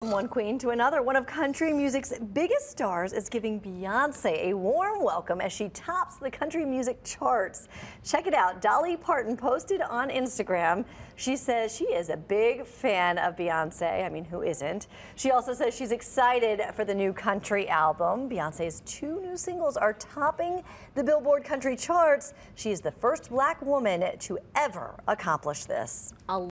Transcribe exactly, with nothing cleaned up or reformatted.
From one queen to another, one of country music's biggest stars is giving Beyoncé a warm welcome as she tops the country music charts. Check it out. Dolly Parton posted on Instagram. She says she is a big fan of Beyoncé. I mean, who isn't? She also says she's excited for the new country album. Beyoncé's two new singles are topping the Billboard country charts. She is the first black woman to ever accomplish this.